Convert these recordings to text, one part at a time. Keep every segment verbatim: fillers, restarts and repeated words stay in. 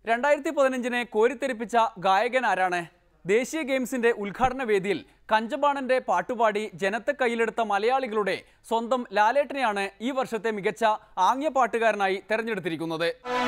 രണ്ടായിരത്തി പതിനഞ്ചിനെ കോരിത്തെരിപ്പിച്ച ഗായകൻ ആരാണ്? ദേശീയ ഗെയിംസിന്റെ ഉദ്ഘാടന വേദിയിൽ കഞ്ചബാണന്റെ പാട്ടുപാടി ജനത്തെ കയ്യിലെടുത്ത മലയാളികളുടെ സ്വന്തം ലാലേട്ടനെയാണ് ഈ വർഷത്തെ മികച്ച ആംഗ്യ പാട്ടുകാരനായി തെരഞ്ഞെടുത്തിരിക്കുന്നത്.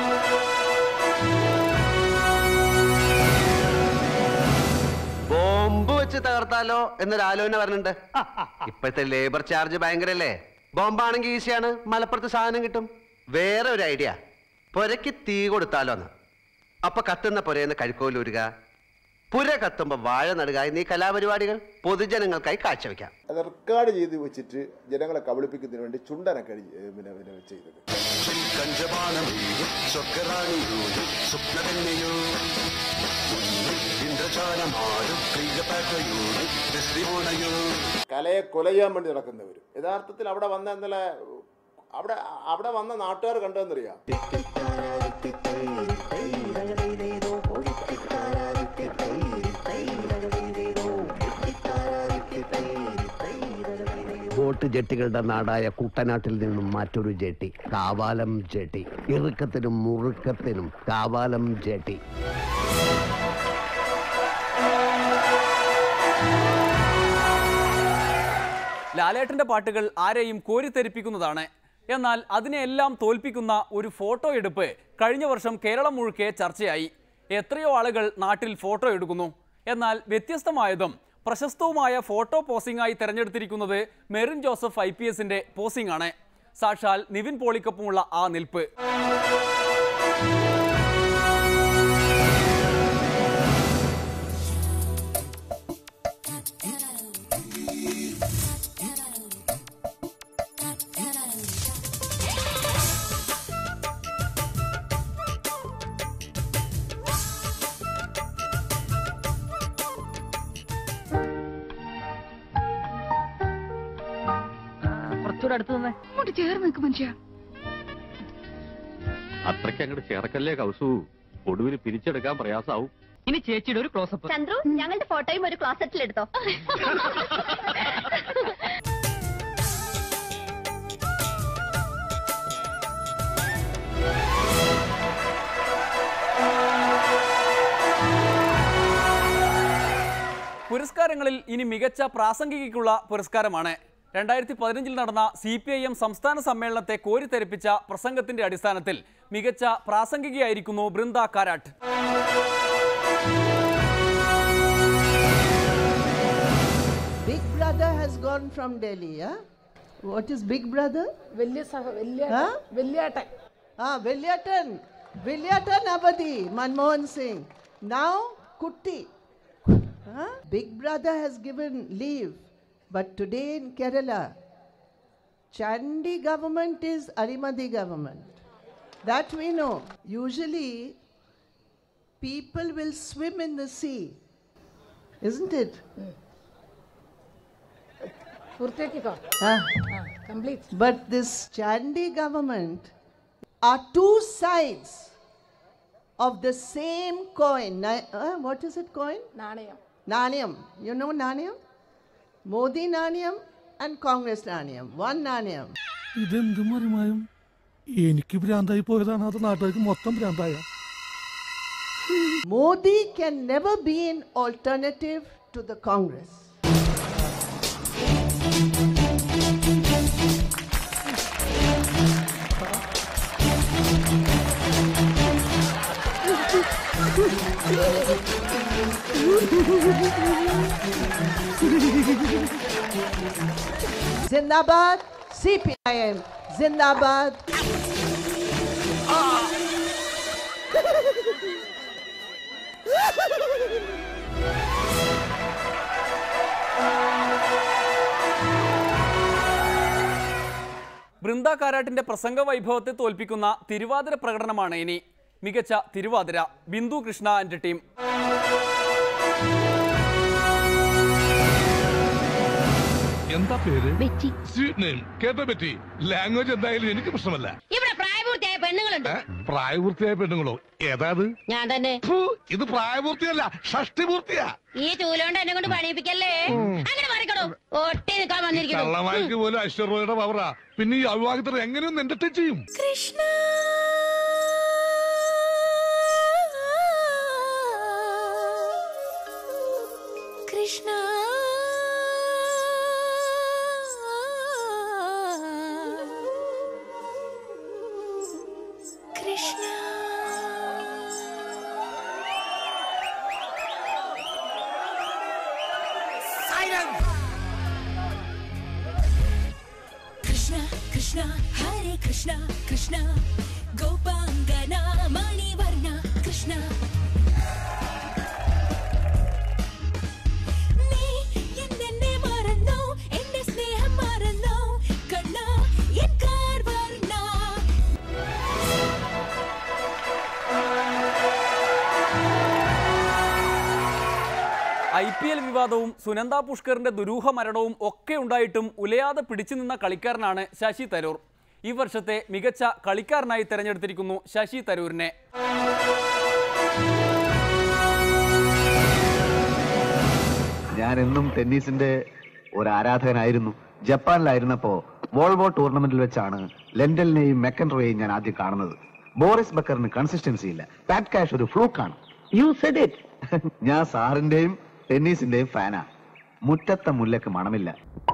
ബോംബ് വെച്ച് തകർത്താലോ എന്നൊരു ആലോചന പറഞ്ഞിട്ടുണ്ട്. ഇപ്പോഴത്തെ ലേബർ ചാർജ് ഭയങ്കരല്ലേ? ബോംബാണെങ്കിൽ ഈസിയാണ്, മലപ്പുറത്ത് സാധനം കിട്ടും. വേറെ ഒരു ഐഡിയ, പുരയ്ക്ക് തീ കൊടുത്താലോന്ന്. അപ്പൊ കത്തുന്ന പുരയെന്ന് കഴുക്കോലൂരുക, പുര കത്തുമ്പോ വാഴ നടുക എന്നീ കലാപരിപാടികൾ പൊതുജനങ്ങൾക്കായി കാഴ്ചവെക്കാം. അത് റെക്കോർഡ് ചെയ്ത് വെച്ചിട്ട് ജനങ്ങളെ കബളിപ്പിക്കുന്നതിന് വേണ്ടി ചുണ്ടനൊക്കെ പിന്നെ പിന്നെ ചെയ്തത്. കലയെ കൊല ചെയ്യാൻ വേണ്ടി നടക്കുന്നവരും യഥാർത്ഥത്തിൽ അവിടെ വന്ന എന്നല്ല അവിടെ അവിടെ വന്ന നാട്ടുകാർ കണ്ടതെന്നറിയാം. ബോട്ട് ജെട്ടികളുടെ നാടായ കുട്ടനാട്ടിൽ നിന്നും മറ്റൊരു ജെട്ടി, കാവാലം ജെട്ടി. ഇറുക്കത്തിനും മുറുക്കത്തിനും കാവാലം ജെട്ടി. ലാലേട്ടന്റെ പാട്ടുകൾ ആരെയും കോരിത്തെരിപ്പിക്കുന്നതാണ്. എന്നാൽ അതിനെയെല്ലാം തോൽപ്പിക്കുന്ന ഒരു ഫോട്ടോ എടുപ്പ് കഴിഞ്ഞ വർഷം കേരളം മുഴുക്കെ ചർച്ചയായി. എത്രയോ ആളുകൾ നാട്ടിൽ ഫോട്ടോ എടുക്കുന്നു. എന്നാൽ വ്യത്യസ്തമായതും പ്രശസ്തവുമായ ഫോട്ടോ പോസിംഗായി തെരഞ്ഞെടുത്തിരിക്കുന്നത് മെറിൻ ജോസഫ് ഐ പി എസിന്റെ പോസിംഗ് ആണ്. സാക്ഷാൽ നിവിൻ പോളിക്കൊപ്പമുള്ള ആ നിൽപ്പ്. അത്രയ്ക്ക് അങ്ങോട്ട് ചേർക്കല്ലേ കൗസു, ഒടുവിൽ പിരിച്ചെടുക്കാൻ പ്രയാസാവും. ഇനി ചേച്ചിയുടെ ഒരു ക്ലോസപ്പ്. ചന്ദ്രു, ഞങ്ങളുടെ ഫോട്ടോയും ഒരു ക്ലോസറ്റിൽ എടുത്തോ. പുരസ്കാരങ്ങളിൽ ഇനി മികച്ച പ്രാസംഗികയ്ക്കുള്ള പുരസ്കാരമാണ്. രണ്ടായിരത്തി പതിനഞ്ചിൽ നടന്ന സി പി ഐ എം സംസ്ഥാന സമ്മേളനത്തെ കോരിത്തെരിപ്പിച്ച പ്രസംഗത്തിന്റെ അടിസ്ഥാനത്തിൽ മികച്ച പ്രാസംഗികയായിരിക്കുന്നു Brinda Karat. Big brother has gone from Delhi, huh? What is big brother? Velliyatan. Ah, Velliyatan. Velliyatan Abadi, Manmohan Singh. Now, Kutti. Huh? Big brother has given leave. But today in Kerala, Chandi government is Arimadi government. That we know. Usually, people will swim in the sea. Isn't it? Ah. Complete. But this Chandi government are two sides of the same coin. Uh, what is it coin? Nanayam. Nanayam. You know Nanayam? Modi Nanayam and Congress Nanayam. One Nanayam. ഇതെന്ത് മറിമായും എനിക്ക് ഭ്രാന്തായി പോയതാണ്, അത് നാട്ടുകാർക്ക് മൊത്തം ഭ്രാന്തായ. Modi can never be an alternative to the Congress. Zindabad, C P I M. Zindabad. Brinda കാരാട്ടിന്റെ പ്രസംഗ വൈഭവത്തെ തോൽപ്പിക്കുന്ന തിരുവാതിര പ്രകടനമാണ് ഇനി. മികച്ച തിരുവാതിര ബിന്ദു കൃഷ്ണ ആൻഡ് ടീം. എന്താ പേര്? കേട്ടോ ബെറ്റി. ലാംഗ്വേജ് എന്തായാലും എനിക്ക് പ്രശ്നമല്ല. ഇവിടെ പ്രായപൂർത്തിയായ പെണ്ണുങ്ങളുണ്ട്. പ്രായപൂർത്തിയായ പെണ്ണുങ്ങളോ? ഏതാത്? ഞാൻ തന്നെ. ഇത് പ്രായപൂർത്തിയല്ല, ഷഷ്ടിപൂർത്തിയാ. ഈ ചൂലോണ്ട് എന്നെ കൊണ്ട് പണിയിപ്പിക്കല്ലേ. അങ്ങനെ മാറിക്കണോ? ഒട്ടി നിൽക്കാൻ വന്നിരിക്കുന്നു. കള്ളമാർക്ക് പോലും ഐശ്വര്യയുടെ പവറാ. പിന്നെ ഈ അവിവാഹിതർ എങ്ങനെയൊന്നും എന്റർടൈൻ ചെയ്യും? കൃഷ്ണ കൃഷ്ണ കൃഷ്ണ കൃഷ്ണ കൃഷ്ണ ഹരേ കൃഷ്ണ കൃഷ്ണ ഗോപാംഗന മണിവർണ്ണ കൃഷ്ണ നീ എന്നെ മറന്നോ എന്റെ സ്നേഹം മറന്നോ കണ്ണ എൻ കാർവർണ്ണ. ഐ പി എൽ വിവാദവും സുനന്ദ പുഷ്കറിന്റെ ദുരൂഹ മരണവും ഒക്കെ ഉണ്ടായിട്ടും ഉലയാതെ പിടിച്ചു നിന്ന കളിക്കാരനാണ് ശശി തരൂർ. ഈ വർഷത്തെ മികച്ച കളിക്കാരനായി തെരഞ്ഞെടുത്തിരിക്കുന്നു ശശി തരൂരിനെ. ഞാൻ എന്നും ടെന്നീസിന്റെ ഒരു ആരാധകനായിരുന്നു. ജപ്പാനിലായിരുന്നപ്പോ വോൾവോ ടൂർണമെന്റിൽ വെച്ചാണ് ലെൻഡലിനെയും മെക്കൻറോയെയും ഞാൻ ആദ്യം കാണുന്നത്. ബോറിസ് ബക്കറിന് കൺസിസ്റ്റൻസി ഇല്ല. പാറ്റ് കാഷ് ഒരു ഫ്ലൂക്കാണ്. You said it. ഞാൻ സാറിന്റെയും ടെന്നീസിന്റെയും ഫാനാ. മുറ്റത്തെ മുല്ലക്ക് മണമില്ല.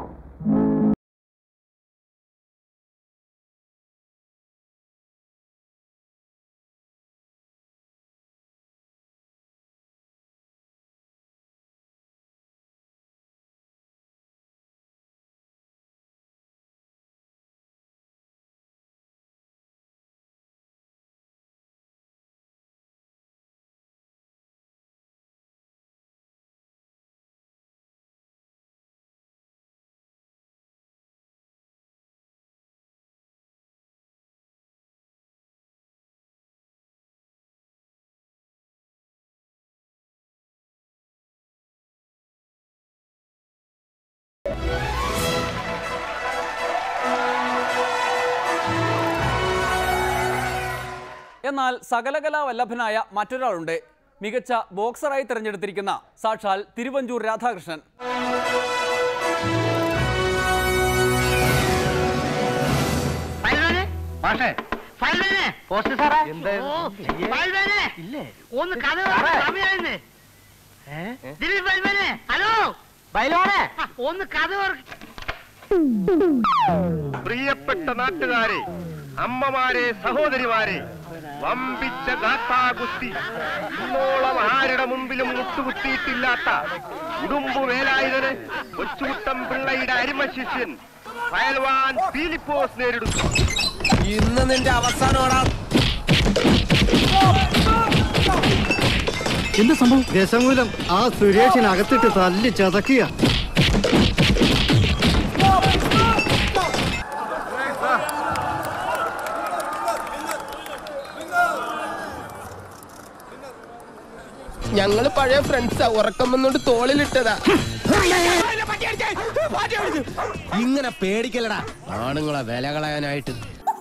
എന്നാൽ സകലകലാ വല്ലഭനായ മറ്റൊരാളുണ്ട്. മികച്ച ബോക്സറായി തിരഞ്ഞെടുത്തിരിക്കുന്ന സാക്ഷാൽ തിരുവഞ്ചൂർ രാധാകൃഷ്ണൻ. പ്രിയപ്പെട്ട നാട്ടുകാരെ, അമ്മമാരെ, സഹോദരിമാരെ, വമ്പിച്ച ഗാഥാഗുസ്തി ഇന്നോളം ആരുടെ മുമ്പിലും മുട്ടുകുത്തിയിട്ടില്ലാത്ത ഉടുമ്പു വേലായുധന് കൊച്ചുകുട്ടം പിള്ളയുടെ അരിമ ശിഷ്യൻ പയൽവാൻ ഫിലിപ്പോസ് നേരിടുന്നു. ഇന്ന് നിന്റെ അവസാനമാണ്. എന്താ സംഭവം? രസമൂലം ആ സുരേഷിനകത്തിട്ട് തല്ലി ചതക്കിയ. ഞങ്ങള് പഴയ ഫ്രണ്ട്സാ. ഉറക്കം വന്നോണ്ട് തോളിലിട്ടതാ. ഇങ്ങനെ പേടിക്കലടാ ആണുങ്ങളെ വില കളയാനായിട്ട്.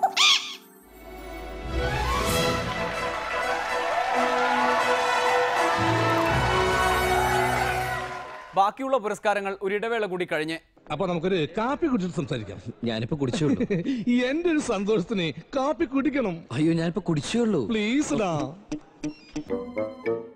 ബാക്കിയുള്ള പുരസ്കാരങ്ങൾ ഒരിടവേള കൂടി കഴിഞ്ഞ് അപ്പൊ നമുക്കൊരു കാപ്പി കുടിച്ചിട്ട് സംസാരിക്കാം. ഞാനിപ്പോ കുടിച്ചോളൂ. എന്റെ ഒരു സന്തോഷത്തിന് കാപ്പി കുടിക്കണം. അയ്യോ ഞാനിപ്പോ കുടിച്ചോളൂ. പ്ലീസ്.